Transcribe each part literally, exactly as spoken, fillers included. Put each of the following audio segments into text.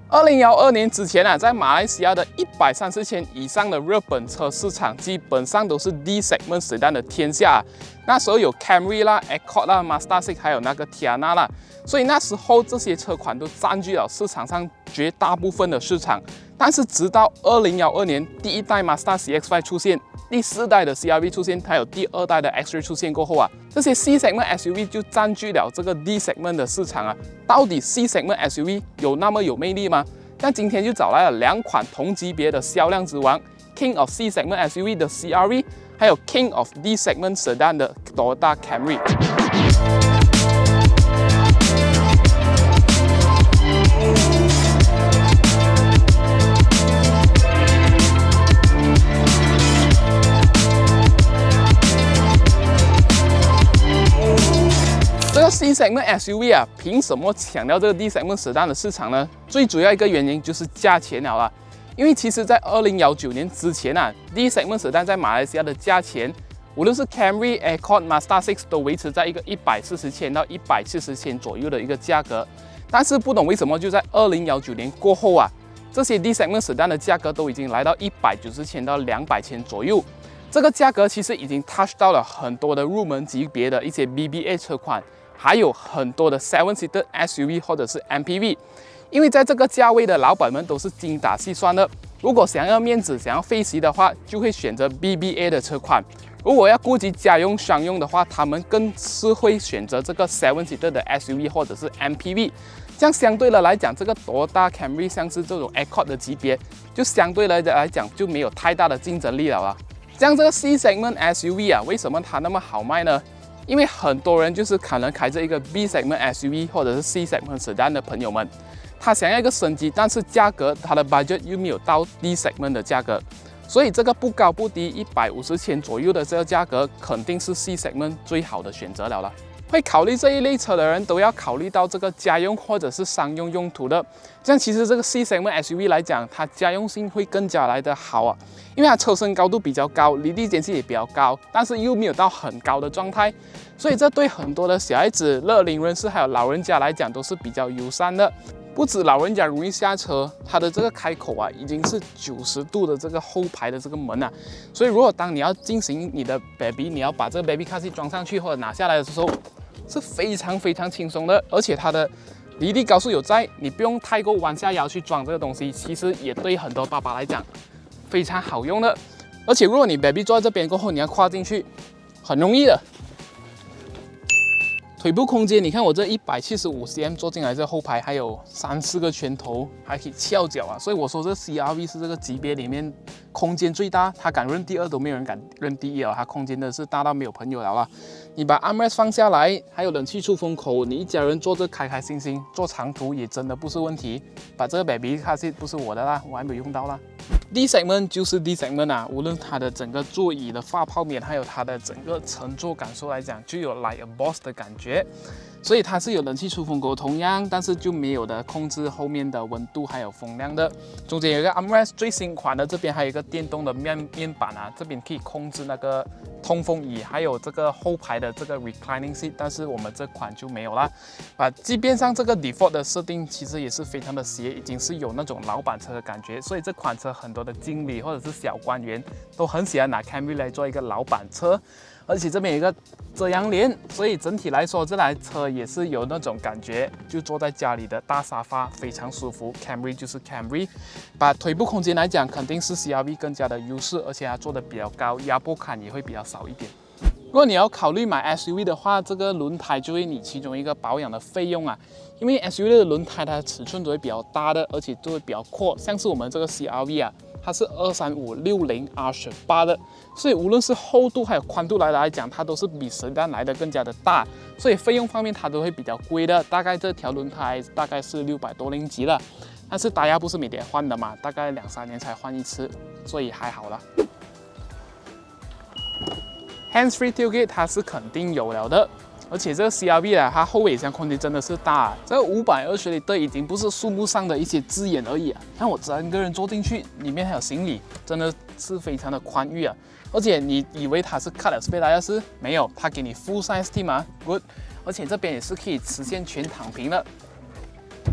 二零一二年之前啊，在马来西亚的一百三十千以上的日本车市场，基本上都是 D segment sedan 的天下。那时候有 Camry 啦、Accord 啦、Mazda six 还有那个 Tiana 啦，所以那时候这些车款都占据了市场上绝大部分的市场。但是直到二零一二年，第一代 Mazda C X five 出现，第四代的 C R-V 出现，还有第二代的 X-Ray 出现过后啊，这些 C segment S U V 就占据了这个 D segment 的市场啊。到底 C segment S U V 有那么有魅力吗？那今天就找来了两款同级别的销量之王 ，King of C segment S U V 的 C R-V， 还有 King of D segment sedan 的 Toyota Camry。这个 C segment S U V 啊，凭什么抢掉这个 D segment sedan 的市场呢？最主要一个原因就是价钱了啦。因为其实，在二零一九年之前啊 ，D segment sedan 在马来西亚的价钱，无论是 Camry、Accord、Mazda six 都维持在一个一百四十千到一百七十千左右的一个价格。但是不懂为什么，就在二零一九年过后啊，这些 D segment sedan 的价格都已经来到一百九十千到两百千左右。这个价格其实已经 touch 到了很多的入门级别的一些 B B A 车款。还有很多的 seven seater S U V 或者是 M P V， 因为在这个价位的老板们都是精打细算的。如果想要面子、想要费息的话，就会选择 B B A 的车款；如果要顾及家用、商用的话，他们更是会选择这个 seven seater 的 S U V 或者是 M P V。这样相对的来讲，这个 Toyota Camry 像是这种 Accord 的级别，就相对来来讲就没有太大的竞争力了啦。这样这个 C segment S U V 啊，为什么它那么好卖呢？因为很多人就是可能开着一个 B segment S U V 或者是 C segment sedan 的朋友们，他想要一个升级，但是价格他的 budget 又没有到 D segment 的价格，所以这个不高不低一百五十千左右的这个价格，肯定是 C segment 最好的选择了啦。会考虑这一类车的人都要考虑到这个家用或者是商用用途的。这样其实这个 C segment S U V 来讲，它家用性会更加来得好啊，因为它车身高度比较高，离地间隙也比较高，但是又没有到很高的状态，所以这对很多的小孩子、乐龄人士还有老人家来讲都是比较友善的。不止老人家容易下车，它的这个开口啊已经是九十度的这个后排的这个门啊，所以如果当你要进行你的 baby， 你要把这个 baby car seat 装上去或者拿下来的时候，是非常非常轻松的，而且它的离地高是有在，你不用太过弯下腰去装这个东西，其实也对很多爸爸来讲非常好用的。而且如果你 baby 坐在这边过后，你要跨进去，很容易的。腿部空间，你看我这一百七十五 cm 坐进来，这后排还有三四个拳头，还可以翘脚啊，所以我说这 C R-V 是这个级别里面空间最大，它敢认第二都没有人敢认第一了，它空间真的是大到没有朋友了啦。你把 armrest 放下来，还有冷气出风口，你一家人坐着开开心心，坐长途也真的不是问题。把这个 baby car seat 不是我的啦，我还没用到啦。D segment 就是 D segment 啊，无论它的整个座椅的发泡面，还有它的整个乘坐感受来讲，就有 like a boss 的感觉。所以它是有冷气出风口，同样，但是就没有的控制后面的温度还有风量的。中间有一个 armrest， 最新款的这边还有一个电动的面面板啊，这边可以控制那个通风椅，还有这个后排的这个 reclining seat， 但是我们这款就没有啦。啊，即便上这个 default 的设定其实也是非常的斜，已经是有那种老板车的感觉，所以这款车很多的经理或者是小官员都很喜欢拿 Camry 来做一个老板车。而且这边有一个遮阳帘，所以整体来说，这台车也是有那种感觉，就坐在家里的大沙发，非常舒服。Camry 就是 Camry， 把腿部空间来讲，肯定是 C R-V 更加的优势，而且它做的比较高，压迫感也会比较少一点。如果你要考虑买 S U V 的话，这个轮胎就会你其中一个保养的费用啊，因为 S U V 的轮胎它的尺寸都会比较大的，而且都会比较阔，像是我们这个 C R-V 啊。它是二三五六零 R 十八的，所以无论是厚度还有宽度来来讲，它都是比sedan来的更加的大，所以费用方面它都会比较贵的。大概这条轮胎大概是六百多零级了，但是大家不是每天换的嘛，大概两三年才换一次，所以还好啦。Hands-free tailgate 它是肯定有了的。而且这个 C R-V 啊，它后尾箱空间真的是大、啊，这个五百二十 L 已经不是数目上的一些字眼而已啊。看我整个人坐进去，里面还有行李，真的是非常的宽裕啊。而且你以为它是 cut space 来的是没有，它给你 full size 嘛 ，good。而且这边也是可以实现全躺平的。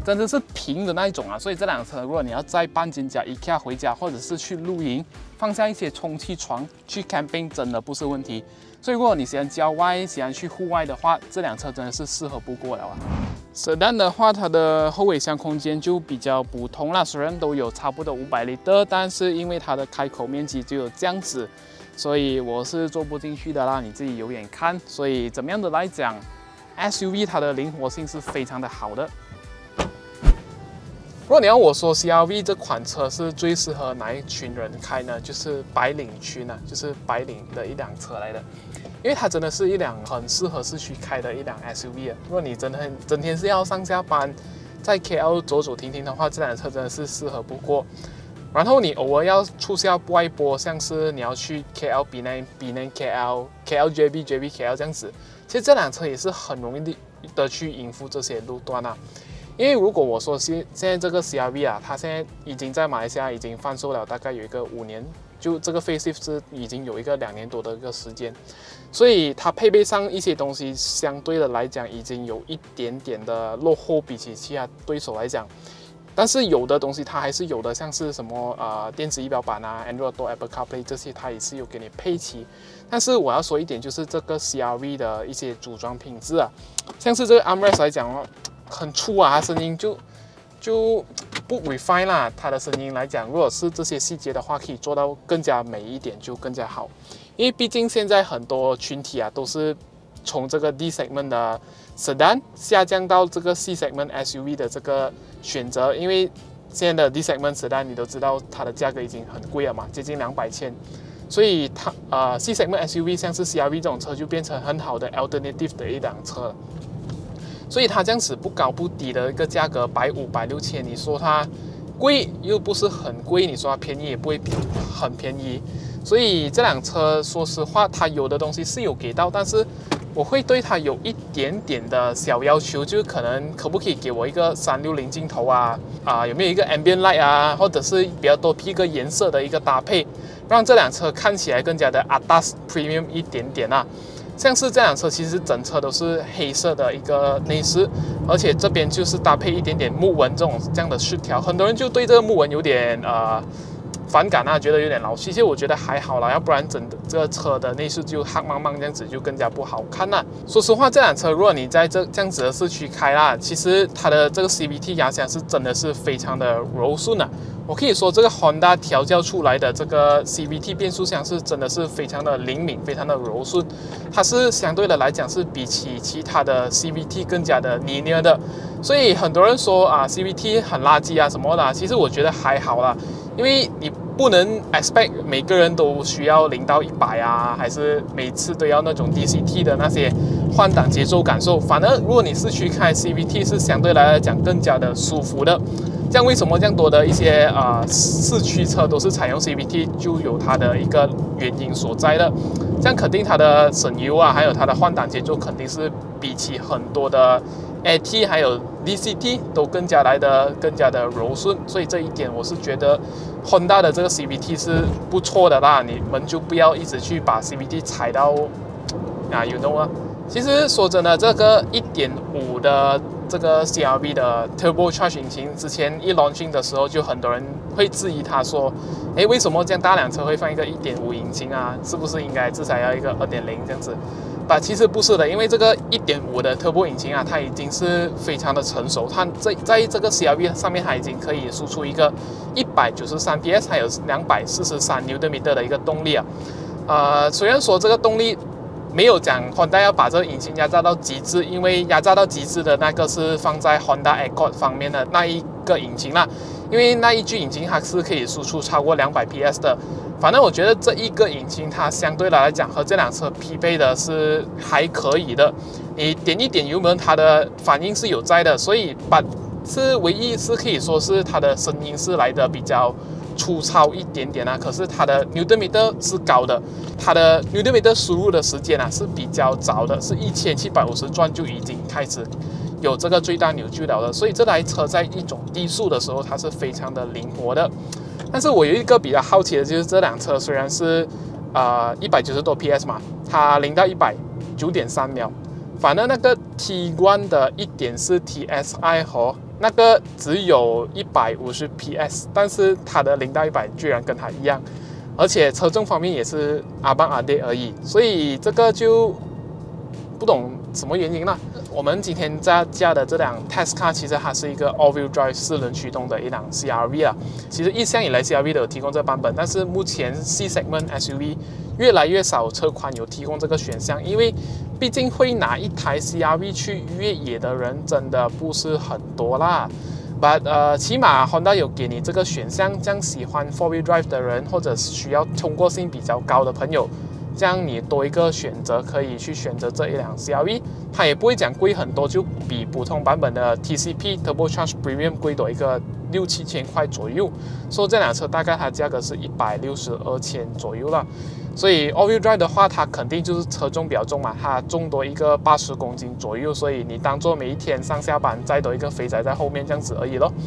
真的是平的那一种啊。所以这辆车，如果你要在半斤加 IKEA 回家，或者是去露营，放下一些充气床去 camping， 真的不是问题。所以如果你喜欢郊外、喜欢去户外的话，这辆车真的是适合不过了啊。Sedan 的话，它的后尾箱空间就比较普通啦，虽然都有差不多五百 litre， 但是因为它的开口面积只有这样子，所以我是坐不进去的啦，你自己有眼看。所以怎么样的来讲 ，S U V 它的灵活性是非常的好的。如果你要我说 C R V 这款车是最适合哪一群人开呢？就是白领群啊，就是白领的一辆车来的，因为它真的是一辆很适合市区开的一辆 S U V 啊。如果你真的很整天是要上下班，在 K L 走走停停的话，这辆车真的是适合不过。然后你偶尔要出下外播，像是你要去 K L B 内 B 内 K L K L J B J B K L 这样子，其实这辆车也是很容易的去应付这些路段啊。因为如果我说现现在这个 C R V 啊，它现在已经在马来西亚已经贩售了大概有一个五年，就这个 facelift 是已经有一个两年多的一个时间，所以它配备上一些东西相对的来讲已经有一点点的落后，比起其他对手来讲。但是有的东西它还是有的，像是什么呃电子仪表板啊、Android Auto、Apple CarPlay 这些，它也是有给你配齐。但是我要说一点，就是这个 C R V 的一些组装品质啊，像是这个 armrest 来讲哦。很粗啊，它声音就就不 refine 啦。它的声音来讲，如果是这些细节的话，可以做到更加美一点，就更加好。因为毕竟现在很多群体啊，都是从这个 D segment 的 sedan 下降到这个 C segment S U V 的这个选择。因为现在的 D segment sedan 你都知道，它的价格已经很贵了嘛，接近两百千。所以它呃 C segment S U V 像是 C R V 这种车就变成很好的 alternative 的一辆车了。所以它这样子不高不低的一个价格，百五百六千，你说它贵又不是很贵，你说它便宜也不会很便宜。所以这辆车说实话，它有的东西是有给到，但是我会对它有一点点的小要求，就是可能可不可以给我一个三六零镜头啊啊，有没有一个 ambient light 啊，或者是比较多一个颜色的一个搭配，让这辆车看起来更加的 atas premium 一点点啊。像是这辆车，其实整车都是黑色的一个内饰，而且这边就是搭配一点点木纹这种这样的饰条，很多人就对这个木纹有点呃反感啊，觉得有点老气。其实我觉得还好啦，要不然整这个车的内饰就黑茫茫这样子，就更加不好看啦。说实话，这辆车如果你在这这样子的市区开啦，其实它的这个 C V T 压箱是真的是非常的柔顺啊。我可以说，这个 Honda 调教出来的这个 C V T 变速箱是真的是非常的灵敏，非常的柔顺。它是相对的来讲是比起其他的 C V T 更加的黏黏的。所以很多人说啊 C V T 很垃圾啊什么的啊，其实我觉得还好啦，因为你不能 expect 每个人都需要零到一百啊，还是每次都要那种 D C T 的那些换挡节奏感受。反而如果你是去开 C V T， 是相对来讲更加的舒服的。这样为什么这样多的一些啊、呃、四驱车都是采用 C V T， 就有它的一个原因所在的。这样肯定它的省油啊，还有它的换挡节奏肯定是比起很多的 A T 还有 D C T 都更加来的更加的柔顺。所以这一点我是觉得 Honda 的这个 C V T 是不错的啦，你们就不要一直去把 C V T 踩到啊 ，you know 啊。其实说真的，这个 一点五 的这个 C R V 的 Turbocharged 引擎，之前一 launching 的时候，就很多人会质疑它说，诶，为什么这样大辆车会放一个 一点五 引擎啊？是不是应该至少要一个 二点零 这样子？但其实不是的，因为这个 一点五 的 Turbo 引擎啊，它已经是非常的成熟，它在在这个 C R V 上面，它已经可以输出一个一百九十三 P S， 还有两百四十三牛顿米的一个动力啊。呃，虽然说这个动力没有讲 Honda 要把这个引擎压榨到极致，因为压榨到极致的那个是放在 Honda Accord 方面的那一个引擎啦，因为那一具引擎它是可以输出超过两百 P S 的。反正我觉得这一个引擎它相对来讲和这辆车匹配的是还可以的，你点一点油门，它的反应是有在的，所以把是唯一是可以说是它的声音是来的比较粗糙一点点啊，可是它的 Newton meter 是高的，它的 Newton meter 输入的时间啊是比较早的，是一千七百五十转就已经开始有这个最大扭矩了的，所以这台车在一种低速的时候它是非常的灵活的。但是我有一个比较好奇的就是这辆车虽然是呃一百九十多 P S 嘛，它零到一百九点三秒，反而那个 Tiguan 的 一点四 T S I 和那个只有一百五十匹斯，但是它的零到一百居然跟它一样，而且车重方面也是阿邦阿爹而已，所以这个就不懂什么原因啦。我们今天在驾的这辆 Tesla 其实它是一个 All-Wheel Drive 四轮驱动的一辆 C R V 啊。其实一向以来 C R V 都有提供这个版本，但是目前 C segment S U V 越来越少车款有提供这个选项，因为毕竟会拿一台 C R V 去越野的人真的不是很多啦。But 呃，起码 Honda 有给你这个选项，这样喜欢 Four-Wheel Drive 的人，或者需要通过性比较高的朋友，这样你多一个选择，可以去选择这一辆 C R V， 它也不会讲贵很多，就比普通版本的 T C P Turbocharged Premium 贵多一个六七千块左右。所以这辆车大概它价格是一百六十二千左右了。所以 All-Wheel Drive 的话，它肯定就是车重比较重嘛，它重多一个八十公斤左右，所以你当做每一天上下班载多一个肥仔在后面这样子而已咯。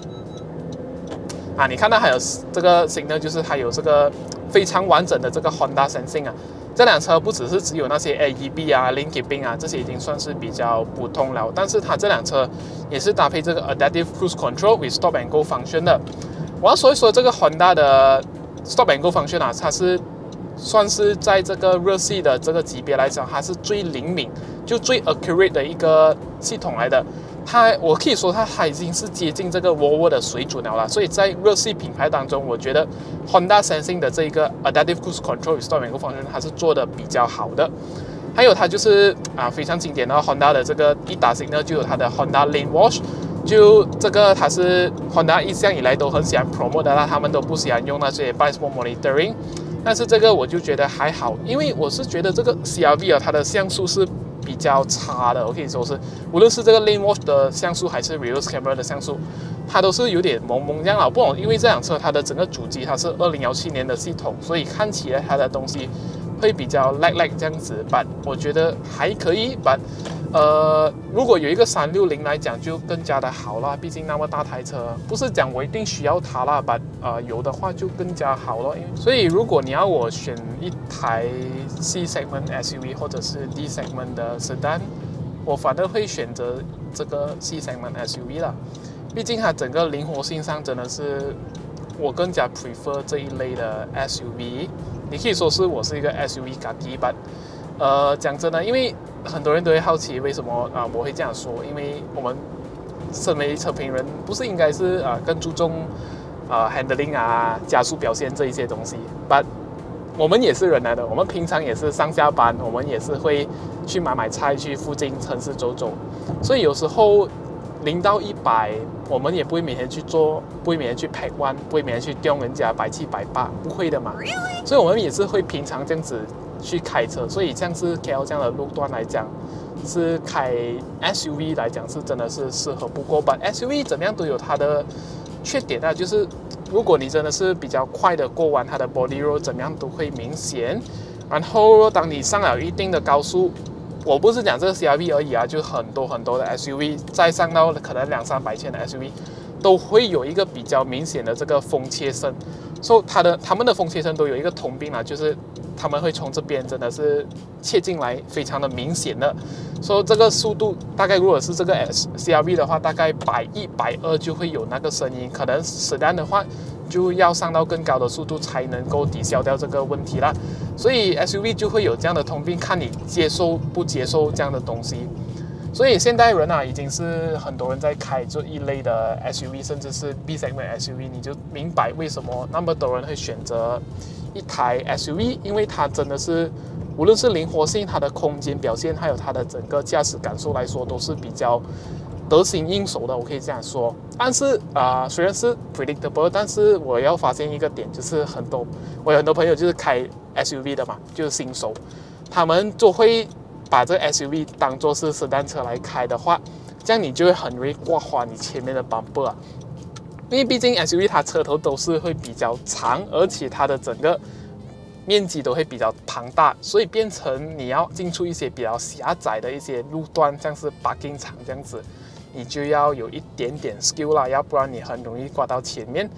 啊，你看到还有这个新的，就是它有这个非常完整的这个 Honda Sensing 啊。这辆车不只是只有那些 A E B 啊、Lane Keeping 啊，这些已经算是比较普通了，但是它这辆车也是搭配这个 Adaptive Cruise Control with Stop and Go function 的。我要说一说这个 Honda 的 Stop and Go function 啊，它是算是在这个日系的这个级别来讲，它是最灵敏、就最 accurate 的一个系统来的。它，我可以说它它已经是接近这个 Volvo 的水准了啦。所以在日系品牌当中，我觉得 Honda Sensing 的这一个 Adaptive Cruise Control with Stop and Go function 它是做的比较好的。还有它就是啊非常经典的 Honda 的这个一打醒呢，就有它的 Honda Lane Watch。就这个它是 Honda 一向以来都很喜欢 promote 的啦，他们都不喜欢用那些 blind spot monitoring。但是这个我就觉得还好，因为我是觉得这个 C R V 啊，它的像素是比较差的。我可以说是，无论是这个 Lane Watch 的像素还是 Reverse Camera 的像素，它都是有点蒙蒙这样了。不懂，因为这辆车它的整个主机它是二零一七年的系统，所以看起来它的东西会比较 lag lag 这样子。But 我觉得还可以。But 呃，如果有一个三六零来讲，就更加的好啦。毕竟那么大台车，不是讲我一定需要它啦，但呃有的话就更加好了。因为所以如果你要我选一台 C segment S U V 或者是 D segment 的 sedan， 我反而会选择这个 C segment S U V 啦。毕竟它整个灵活性上真的是我更加 prefer 这一类的 S U V。你可以说是我是一个 S U V 咖喱吧。呃，讲真的，因为很多人都会好奇为什么啊、呃、我会这样说，因为我们身为车评人，不是应该是啊、呃、更注重啊、呃、handling 啊加速表现这一些东西 ，but 我们也是人来的，我们平常也是上下班，我们也是会去买买菜，去附近城市走走，所以有时候零到一百，我们也不会每天去做，不会每天去拍弯，不会每天去刁人家百七百八，不会的嘛。所以我们也是会平常这样子去开车，所以像是 K L 这样的路段来讲，是开 S U V 来讲是真的是适合不过。但 S U V 怎么样都有它的缺点啊，就是如果你真的是比较快的过弯，它的 body roll 怎么样都会明显。然后当你上了一定的高速，我不是讲这个 C R V 而已啊，就很多很多的 S U V 再上到可能两三百千的 S U V， 都会有一个比较明显的这个风切声。所以它的他们的风切声都有一个通病啊，就是他们会从这边真的是切进来，非常的明显的。所以这个速度大概如果是这个 C R V 的话，大概百一百二就会有那个声音，可能 sedan 的话就要上到更高的速度才能够抵消掉这个问题啦。所以 S U V 就会有这样的通病，看你接受不接受这样的东西。所以现代人啊，已经是很多人在开这一类的 S U V， 甚至是 B segment S U V， 你就明白为什么那么多人会选择一台 S U V， 因为它真的是无论是灵活性、它的空间表现，还有它的整个驾驶感受来说，都是比较得心应手的，我可以这样说。但是啊、呃，虽然是 predictable， 但是我要发现一个点，就是很多我有很多朋友就是开 S U V 的嘛，就是新手，他们就会把这个 S U V 当作是sedan车来开的话，这样你就会很容易刮花你前面的 bumper 啊。因为毕竟 S U V 它车头都是会比较长，而且它的整个面积都会比较庞大，所以变成你要进出一些比较狭窄的一些路段，像是 parking 场这样子，你就要有一点点 skill 啦，要不然你很容易刮到前面。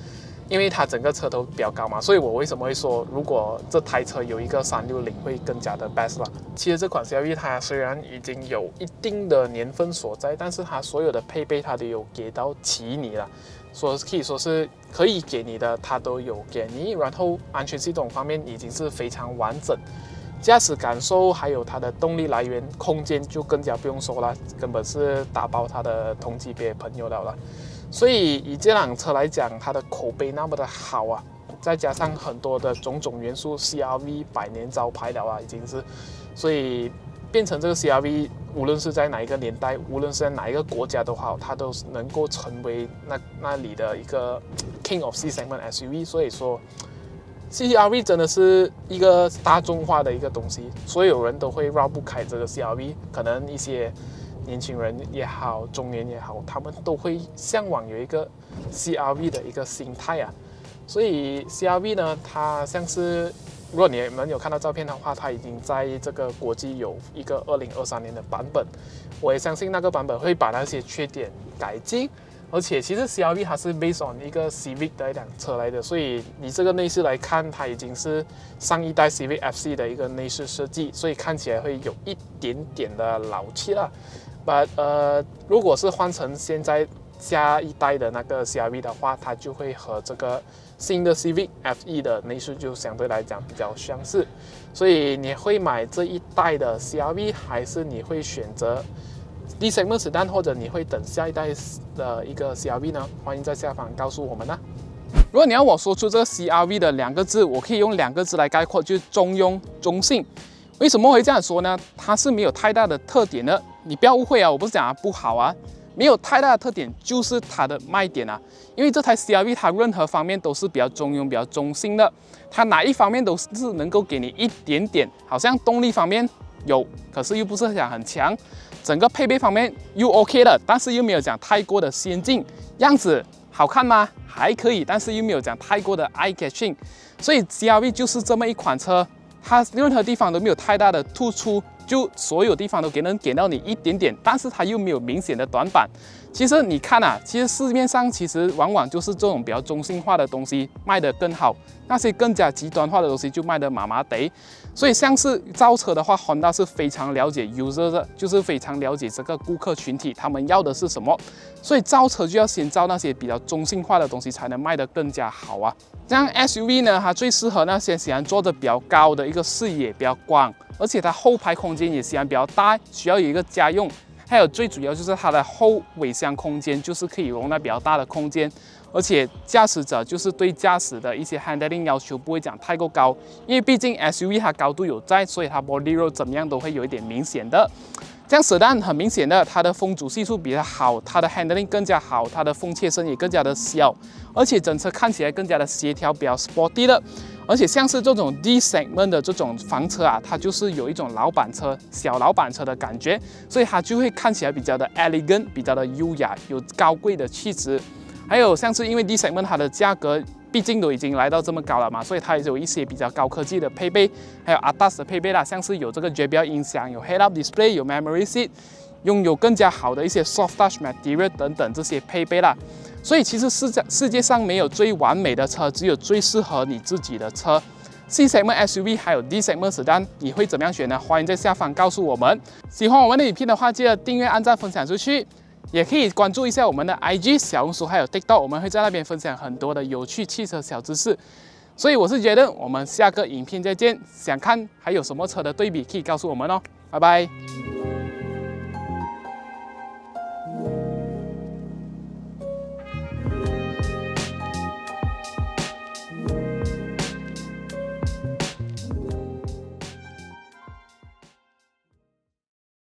因为它整个车头比较高嘛，所以我为什么会说，如果这台车有一个三六零会更加的 best 啦。其实这款 C R V 它虽然已经有一定的年份所在，但是它所有的配备它都有给到齐你了，说可以说是可以给你的它都有给你，然后安全系统方面已经是非常完整。驾驶感受还有它的动力来源空间就更加不用说了，根本是打包它的同级别朋友了了。所以以这辆车来讲，它的口碑那么的好啊，再加上很多的种种元素 ，C R V 百年招牌了啊，已经是，所以变成这个 C R V， 无论是在哪一个年代，无论是在哪一个国家都好，它都能够成为那那里的一个 King of C Segment S U V。所以说 ，C R V 真的是一个大众化的一个东西，所有人都会绕不开这个 C R V， 可能一些。年轻人也好，中年也好，他们都会向往有一个 C R V 的一个心态啊。所以 C R V 呢，它像是如果你们有看到照片的话，它已经在这个国际有一个二零二三年的版本。我也相信那个版本会把那些缺点改进。而且其实 C R V 它是 based on 一个 Civic 的一辆车来的，所以你这个内饰来看，它已经是上一代 Civic F C 的一个内饰设计，所以看起来会有一点点的老气了。But 呃，如果是换成现在下一代的那个 C R V 的话，它就会和这个新的 Civic F E 的内饰就相对来讲比较相似。所以你会买这一代的 C R V， 还是你会选择 D segment sedan， 或者你会等下一代的一个 C R V 呢？欢迎在下方告诉我们啦。如果你要我说出这个 C R V 的两个字，我可以用两个字来概括，就是中庸、中性。为什么会这样说呢？它是没有太大的特点的。你不要误会啊，我不是讲它不好啊，没有太大的特点就是它的卖点啊。因为这台 C R V 它任何方面都是比较中庸、比较中性的，它哪一方面都是能够给你一点点，好像动力方面有，可是又不是讲很强，整个配备方面又 OK 的，但是又没有讲太过的先进，样子好看吗？还可以，但是又没有讲太过的 eye catching， 所以 C R V 就是这么一款车。它任何地方都没有太大的突出，就所有地方都给能给到你一点点，但是它又没有明显的短板。其实你看啊，其实市面上其实往往就是这种比较中性化的东西卖得更好，那些更加极端化的东西就卖得麻麻得。所以像是造车的话 ，Honda 是非常了解 user 的，就是非常了解这个顾客群体，他们要的是什么。所以造车就要先造那些比较中性化的东西，才能卖得更加好啊。像 S U V 呢，它最适合那些喜欢坐得比较高的一个视野比较广，而且它后排空间也喜欢比较大，需要有一个家用。还有最主要就是它的后尾箱空间，就是可以容纳比较大的空间，而且驾驶者就是对驾驶的一些 handling 要求不会讲太过高，因为毕竟 S U V 它高度有在，所以它 body roll 怎么样都会有一点明显的。这样 sedan 很明显的，它的风阻系数比较好，它的 handling 更加好，它的风切声也更加的小，而且整车看起来更加的协调，比较 sporty 的。而且像是这种 D segment 的这种房车啊，它就是有一种老板车、小老板车的感觉，所以它就会看起来比较的 elegant， 比较的优雅，有高贵的气质。还有像是因为 D segment 它的价格毕竟都已经来到这么高了嘛，所以它也有一些比较高科技的配备，还有 A D A S 的配备啦，像是有这个 J B L 音响，有 Head-Up Display， 有 Memory Seat， 拥有更加好的一些 Soft Touch Material 等等这些配备啦。所以其实世界世界上没有最完美的车，只有最适合你自己的车。C segment S U V 还有 D segment sedan， 你会怎么样选呢？欢迎在下方告诉我们。喜欢我们的影片的话，记得订阅、按赞、分享出去。也可以关注一下我们的 I G、小红书还有 TikTok， 我们会在那边分享很多的有趣汽车小知识。所以我是觉得我们下个影片再见。想看还有什么车的对比，可以告诉我们哦。拜拜。